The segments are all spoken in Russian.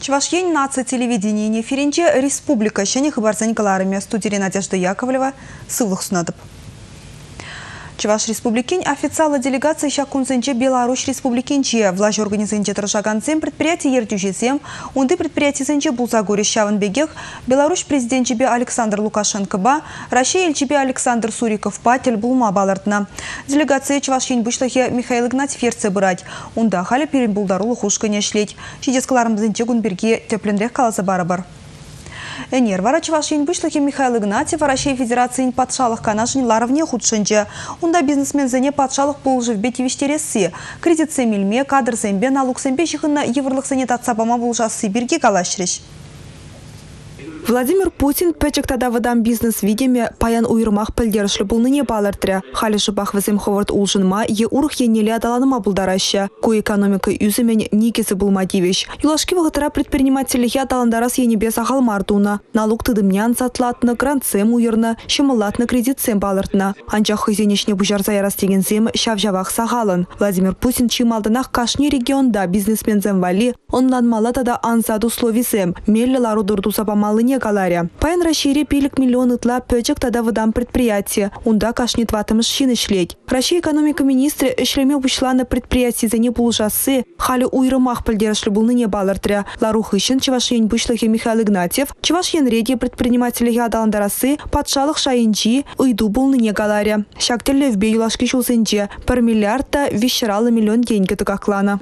Чувашьень нация телевидения не ференче республика щене хабарзань галарами студии Надежда Яковлева сывлых сунадып. Чуваш республикин официала делегация Шакунзенче Беларусь республикинче власть организенче Трашаганцем предприятие Ердюжезем, унды предприятие Зенче Булзагоре Шаванбегех, Беларусь президентчебе Александр Лукашенко ба, Россия эльчебе Александр Суриков патель Булма балартна. Делегация Чувашьень вышлахе Михаил Игнатьев ерце брать, унда хали перебулдару лухушка не шлеть. Чидескаларым Зенче Гунберге тепленрех каласа барабар. Энер вара Чувашьень вышлахи Михаил Игнатьев, Россия Федерации патшалых канашень ларовне худшенче. Унда бизнесмен зене патшалых полжи в бете виштереси. Кредит семельме, кадр зембе, налог зембе на еврлых санитация пома булжасы бирги калашрищ. Владимир Путин печек тада выдам бизнес видеме паян уйрмах пілдершлі бұлныне балыртыря. Халиші бақ візем ховард улжынма е урх енелі адаланыма бұлдараща. Ку экономика үзімен никесі бұлма девеш. Юлашки вғытыра предпринимателі адаландарас енебе сағал мардуна. Налог тыдымнян сатлатны, грантсем уйырны, шымылатны кредитсем балыртны. Анчақ хызенешне бұжарза ярастеген зем шавжавақ сағалын. Владимир Путин чималдынақ кашни регионда бизнесмензем вали, онлан малатада анзаду словизем. Мелі лару дұрду сапамалыне галаря. Паян расшире пилик миллион ытла пөчек тада выдам предприятие. Унда кашнет ватымыш шины шлеть. Россия экономика министры эшлеме вышла на предприятие за не булжасы. Хали уйрымах пылдершлі булныне балыртыря. Ларух ищен Чувашьень вышлахе Михаил Игнатьев. Чувашьен реди предприниматели адаландарасы патшалық шайынчи уйду булныне галаря. Шактелле в беюлашки шулсенче. Пар миллиардта вещералы миллион деньги тыкаклана.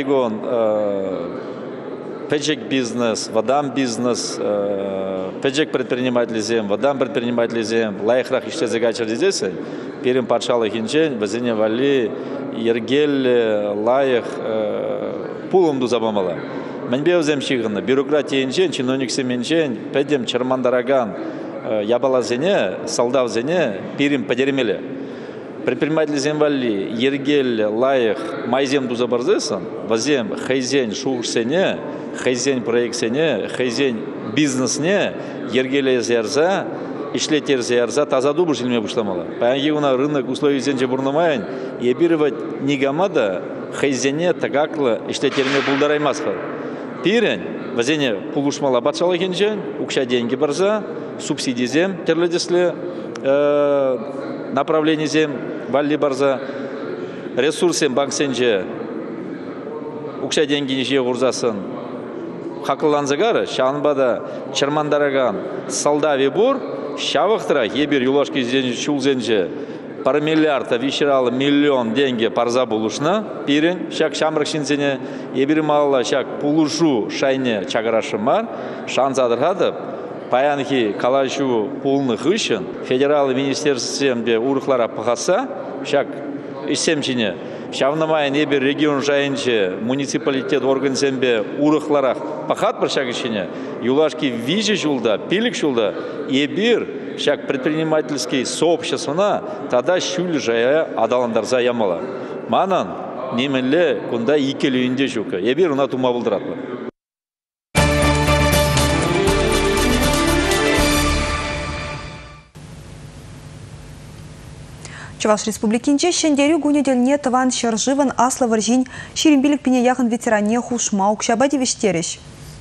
Печек бизнес, водам бизнес, печек предпринимателизем, водам предпринимателизем, лайхрах иште загачар дедесе, перем патшалы хинчен, базине вали, ергел, лайх, пулымду забамала. Мәнбе өзем шиғыны, бюрократия инчен, чиновник семенчен, педем чармандараган, ябала зене, салдав зене, перем подермеле. Предпринимателизем вали, ергел, лайх, майзем дузабарзесан, вазем хайзен шуғшсене, хайзен проектсене, хайзен бизнесне, ергеле зерза, ишлетер зерза, таза дубы жилме бушламала. Паянгивна рынок условий зенче бурнамайын, ебировать нигамада, хайзене тагакла, ишлетерме булдараймасха. Пирен, вазене пулушмала батшала хенчен, укша деньги барза, субсидии зем, терледесле, направление зем, валли барза, ресурсем банк сенче, укша деньги неше гурзасын, хақыланзагары, шанбада чармандараган салдави бур, шавықтыра, ебір юлашки чулзенже, пар миллиарда вишералы миллион деньги парза булушна, пирен, шак шамрак шинзене, ебір малла шак пулушу шайне чагарашымар, шанзадырхады, паянхи калашу пулных ышын, федералы министерствемде урықлара пахаса, шак исемчине, шавнамайын ебір регион жайынче муниципалитет органзембе урықларах пахат бір шак ішіне, юлашки вижи жулда, пилік жулда, ебір шак предпринимательский сообществона тада шүл жая адаландарза ямала. Манан неменле кунда икелі үнде жүкі, ебір уна тума бұлдыратла. Чуваш республикинче шендерю гунеделне тыван шаржыван асла варжин ширимбилик пине яхын ветеране хушма укшабади вештереш.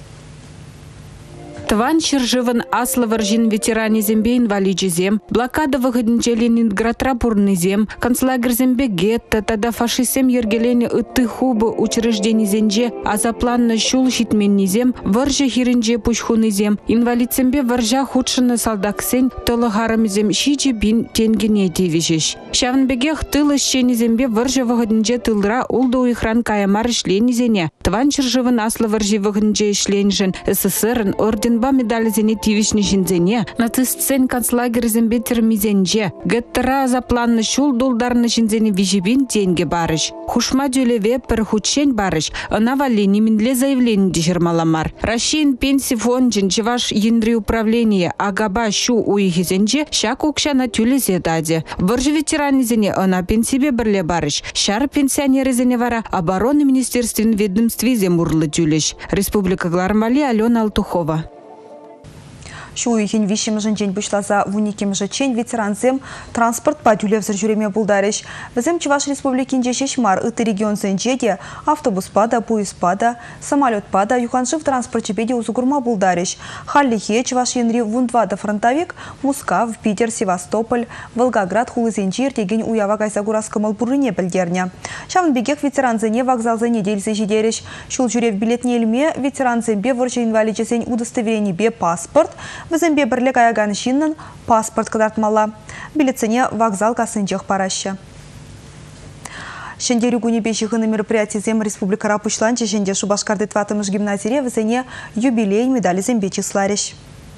Тыван шыржывын аслы варжин ветеране зембе инвалиджи зем, блокада выходнче Ленинград рапурный зем, концлагерь зембе гетто, тада фашисем ергелени ытты хубы учреждений зенже, а запланно шул щитменни зем, варжа хиринже пушхуны зем, инвалид зембе варжа худшыны салдаксен, тылыгарым зем шичи бин тенгене девишеш. Шавнбегех тылы щени зембе варжа выходнче тылра улду ихран каямар ишлени зене. Тыван шыржывын аслы варжи выходнче ишленжен СССР орден медаль зене тивишни шинзене, нацистсен концлагерь зембе термизенже, геттера запланны шул дулдарны шинзене вижибин деньги барыш. Хушма дюлеве перхучень барыш, навали неминле заявление дежермаламар. Россиян пенсии фонджин Чуваш ендри управление, агаба шу уихизенже, шак укша на тюлезе даде. Варжи ветераны зене, она пенсибе бірле барыш. Шар пенсионеры зене вара, обороны министерствен ведомстве земурлы тюлеш. Республика Глармали, Алена Алтухова. Шуйхин вишем жінчен бұшлаза вуникем жечен ветеранзем транспорт падюлевзір жүреме бұлдарыш. Візем Чуваш Республикинде шешмар үті регион зенжеде автобус пада, поезд пада, самолет пада, юханшыв транспорт чепеде узугурма бұлдарыш. Халлихе Чуваш енри вундвада фронтовик, Мускав, Питер, Севастополь, Волгоград, Хулызенчир деген уява кайсагурас кымыл бұрыне білдерне. Шавын бекек ветеранзене вокзалзене делсе жидеріш. Шул жүрев билетне елме ветеранзембе вұржы инвалиджесен удостоверение бе паспорт, візімбе бірлік аяган шиннын паспорт кыдартмала. Билетсене вокзал касынчех параща. Шенде рюгуне бешіғыны мероприятие зем республика рапушланче шенде Шубашкарды тватымыш гимназире візене юбилей медали зембе числарищ.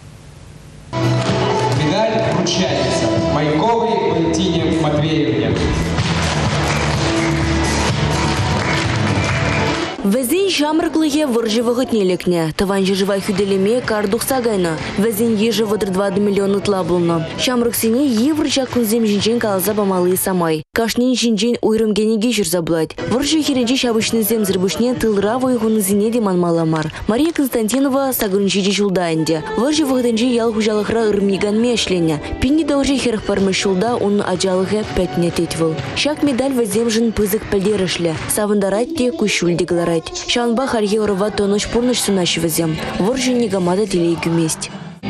Медаль вручается Майковой Валентине Матвеевне. Везин шамрыклыге выржывығыт нелекне. Таванжы жыва хүделеме кардух сагайна. Везин ежі вадыр 2 миллион ұтла бұлна. Шамрыксене евр жақын зем жинжен қалза бамалы самай. Кашнен жинжен ойрым генеге жүрза бұлайд. Выржы херенче шабышны зем зірбушне тылра войғыны зіне деман маламар. Мария Константинова сагырынчеде жылдайынде. Выржы вғыдынче ял хужалықра ырмиган мешлене. Пинни даужы херх пармы шулда он ажалығы пәтіне тетвыл. Шак медаль везем жын пызык пілдерішлі. Савындарайт те кушульде гларайт. Шанба харье урва тоныш пурныш сунаш везем. Воржи не гамада телейку месть.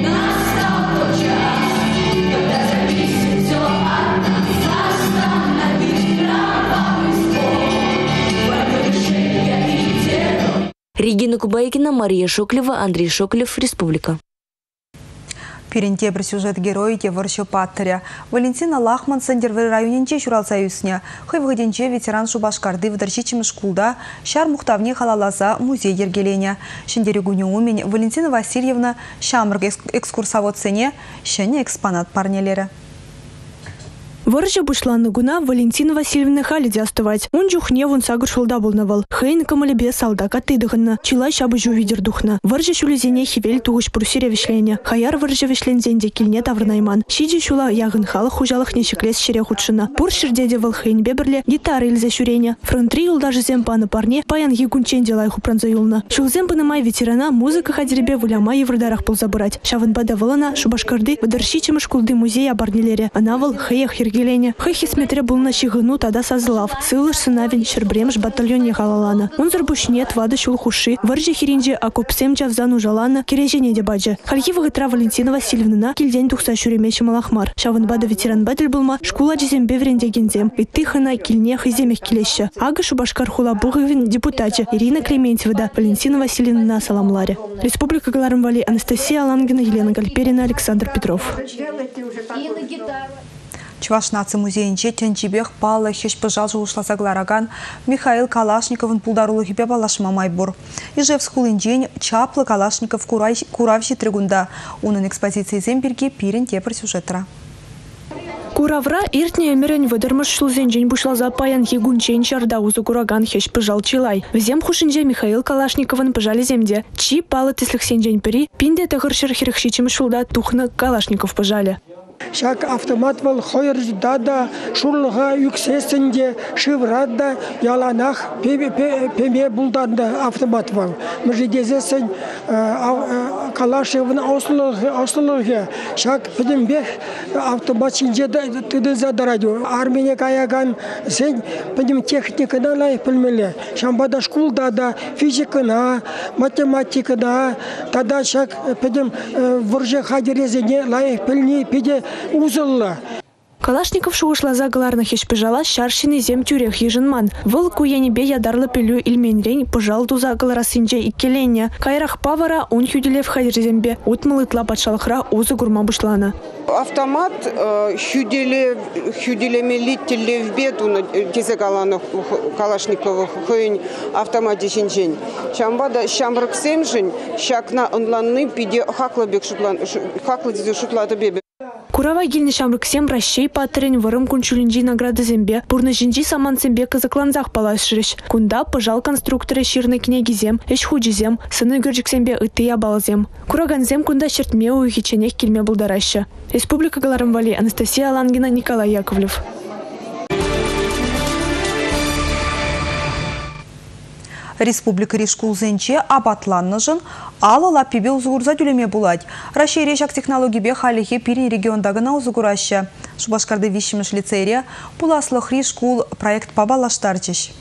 Регина Кубайкина, Мария Шоклева, Андрей Шоклев, Республика. Перенте бір сюжет герои те варшы паттыря. Валентина Лахман сендервер районенче шуралса юсне. Хыйвыгденче ветеран Шубашкарды выдырчичим шкулда шар мухтавне халалаза музей ергелене. Шендерегуне умен Валентина Васильевна шамрг экскурсовод сене шене экспонат парнелері. Варжа бушланы гуна Валентина Васильевна халиде оставать. Он жухне вон сагыр шулда болнавал. Хейн камалебе салдака тыдыгынна. Чилай шабы жу видер духна. Варжа шулезене хивель тугыш прусире вишлене. Хаяр варжа вишлензенде килне таврнайман. Шиди шула ягын халы хужалых нешеклес шире худшина. Пур ширдеде вал хейн беберле гитары илзе шурене. Фронтри юл даже земпаны парне паян егунчен делайху пранза юлна. Шул земпаны май ветерана музыка хадеребе вуляма евродарах пол забырать. Шавын бадавалана Шубашкарды выдырщичим шкулды музея барнелере. Анавал хеях Ергелене. Хыхи смотря был на щигыну тогда созлав. Сылыш сынавин шербремш батальоне халалана. Он зарбушнет вады шулхуши. Варжи хиринже акопсем чавзану жалана. Кережене дебаджи. Хальхи вагытра Валентина Васильевна кильдень тухса шуремеши малахмар. Шавын бада ветеран батель булма. Шкула джизем бевренде гензем. И тыхана кильнех и земех килеща. Ага Шубашкар хула буговин депутате. Ирина Клементьева, Валентина Васильевна на Саламларе. Республика Галармвали, Анастасия Алангина, Елена Гальперина, Александр Петров. Чуваш наци музейінче тенчебех палы хеш пыжал жылышласа глараган Михаил Калашниковын пулдарулы хипе балашма майбур. Ижевск хулынчен чаплы Калашников куравши тригунда. Унын экспозиции земберге пирен тепір сюжетра. Куравра иртне эмерен выдырмыш шулзенжен бушлаза паян хигунчен шарда узу кураган хеш пыжал чилай. Взем хушинже Михаил Калашниковын пыжали земде. Чи палы тислых сенжен пери, пинде тахыршыр хирхшичим шулда тухны Калашников пыжали. Шак автомат был хойрждада шурлыга юксесенде шиврадда яланах пеме булданда автомат был. Мы же дезесен Калашевын ослыгы шак педембех автомат шинже тыды задарадю. Армия каяган сен педем техникада лай пылмеле. Шамбада школда да физикана, математикада тада шак педем вырже хадерезене лай пылни педе узылла. Калашников шуғышлаза галарна хеш пыжала шаршины зем тюрех ежынман. Выл куянебе ядарлы пелю ильменрень пыжал туза галарасынче иккелене. Кайрах павара он хюделев хайрзембе утмылытла патшалықра узы гурма бушлана. Автомат хюделеме литтелевбе туна тезе Калашникова хойн автомат дешенжен. Шамбада шамрак семжен шакна онланны пиде хаклабек шутлады бебе. Курава гильни шамрыксем Ращей патрень вырым кунчулинжи награды зембе. Бурнажинжи саман зембе казакланзах палашрыш. Кунда пожал конструкторы ширны кнеги зем, эш худжизем, сыны гырджик зембе ыты ябалзем. Кураганзем кунда шертме уйхиченех кильме булдараща. Республика Галармвали, Анастасия Алангина, Николай Яковлев. Республика Ришкулзенче абатланныжын алы лаппебе узгурза түлеме булать. Россия решак технологибе халихе пирин региондагына узгураща. Шубашкарды вишіміш лицерия пуласлых Ришкул проект пабалаштарчыш.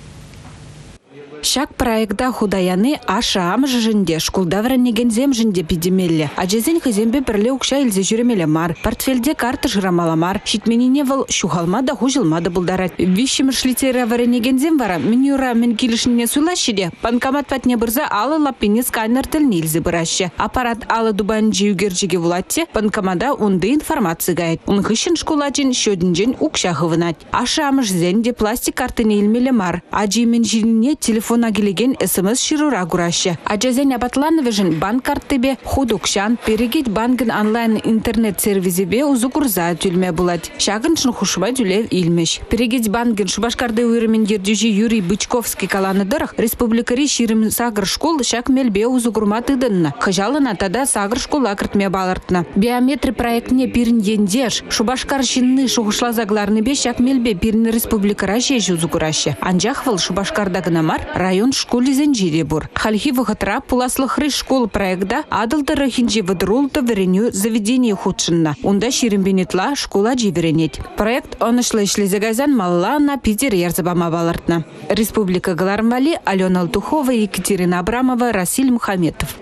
Шак проекта худаяны ашам жинде шкулда вранеген жинде пидемелле. Ажезен хызембе бірле укша илзе жүремеле мар. Портфельде карты жырамала мар. Шитменине выл шухалма да хужылма да булдарат. Вишім шлицера вранеген вара. Менюра мен килишіне суйлашыде. Банкомат патне бұрза алы лаппене сканер тілін илзе бұраща. Аппарат алы дубан жеугерджеге вулатте. Банкомада онды информация гайд. Унхышын шкулачын шөдінжен укша хывынат. Ашам жзенде пластик картыне илмеле мар. Ажи мен жирине телефон агилеген СМС ширура гураща. Аджазен абатлановежен банк картыбе худукшан перегет банкын онлайн интернет-сервизебе узукурза тюльме булать. Шагыншын хушма тюлев илмеш. Перегет банкын Шубашкарды уйрымен ержүжі Юрий Бычковский каланыдырых республикари ширим сагыр школ шак мелбе узукурма тыдынна. Хыжалына тада сагыр школ акыртме балыртна. Биометри проектне пирин ендеш. Шубашкар шинны шуғышла загларны бе шак мелбе пирин республикара жежу узукураща. Анжахвал Шубашкардагынамар район школы зенжире бур. Хальхи выхатра пуласлых рыш школ проекта адылтары хинжи выдрулта вереню заведение худшинна. Унда ширимбенетла школа дживеренет. Проект онышлы шлезегайзан малла на Питер ерзабама балартна. Республика Галармали, Алена Алтухова, Екатерина Абрамова, Расиль Мухаметов.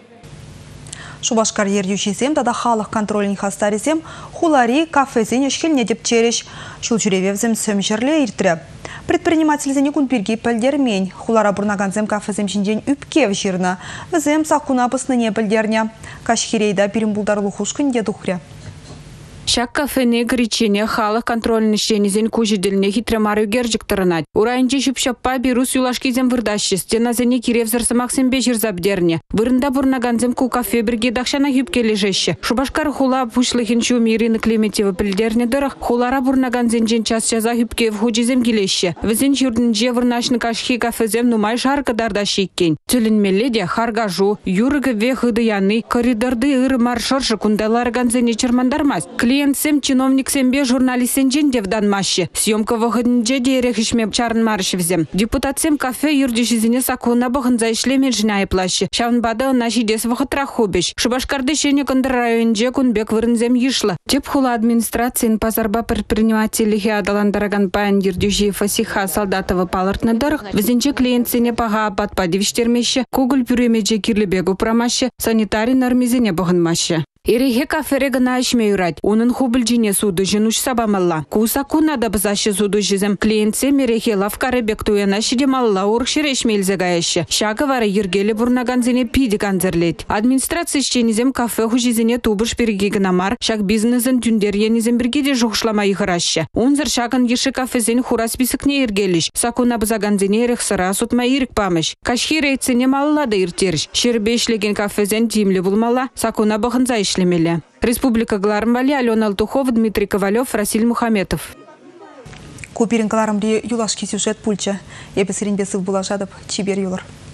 Шубашкар ержүшесем тада халық контролін хастаресем хулари кафезен ешкеліне деп череш. Шул жүревевзем сөмшерле иртірі. Предпринимательзене күнпирге пілдермен. Хулара бұрнаганзем кафезем жінден үпкев жирна. Візем сақуна пысныне пілдерне. Кашхирейда пирімбулдарлы хушкынде дұхря. Шак кафене гречене халық контрольны шенезен көжеделіне хитремары гержіктірінат. Урайынче шүпшаппа берус юлашкезем вырдашшыз. Теназене киревзірсі максимбе жирзабдерне. Вырында бұрнаганзем ку кафе бірге дақшана хүпкелі жеші. Шубашкар хула пушлыхин шум Ирина Клементьева пілдерне дырық. Хулара бұрнаганзен час-чаза хүпке вхуджезем келеші. Візен жүрдінже вырнашны кашхи кафезем нумай жарғы дардашы еккен. Түлінмеледе харгажу, юрығы вехыды яны, коридорды ыры маршоршы күндалар ганзене чырмандармаз. Клиентсем чиновниксембе журналистсенжен девданмашы. Съемка выходынже дерехишме чарын марышевзем. Депутатсем кафе юрдишизине сакуна бұғынза ишлемен жинай плашы. Шавнбада нашидес выходра хубеш. Шубашкарды шене кындар районже күнбек вырынзем ешла. Теп хула администрациян пазарба предпринимателихе адаландараган паян юрдиши Фасиха Солдатова палыртныдырық. Візінче клиентсене паға апат падивіштермеші. Кугыл пюремеже кирлебегу прамашы. Санитарий нормизене бұғынмашы. Иреге кафере гына ішме юрать. Оның хубылжине суды жынуш сабамалла. Куса кунада бізашы суды жызым. Клиентсе мереге лавкары бектуяна шидемалла уркшере ішмелзе гаяшы. Шағы вары ергелі бұрнаганзене пиді канзерлет. Администрация ішченізем кафе хужизене тубыш береге гынамар. Шақ бизнесін түндер енізем біргеде жоқшлама иғырашы. Онзыр шағын еші кафезен хурас бісікне ергеліш. Сакуна бізаганзене ерек сыра сутма ерік памыш. Кашхи рейтсене маллады иртеріш. Шербешлеген кафезен тимлі булмала. Сакуна бұғынза Республика Галармали, Алена Алтухова, Дмитрий Ковалев, Расиль Мухаметов. Купирин Галармли юлашки сюжет пульча. Епесерин бесыл булашадып, чибер юлар.